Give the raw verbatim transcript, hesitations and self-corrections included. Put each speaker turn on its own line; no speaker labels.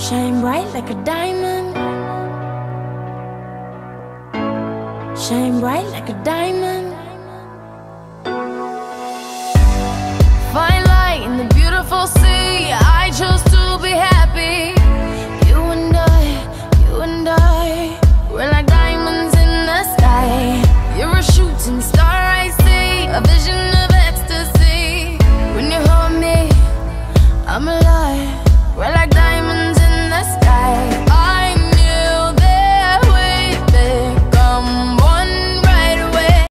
Shine bright like a diamond. Shine bright like a diamond. Fine light in the beautiful sea. I chose to be happy. You and I, you and I, we're like diamonds in the sky. You're a shooting star, I see, a vision of ecstasy. When you hold me, I'm alive.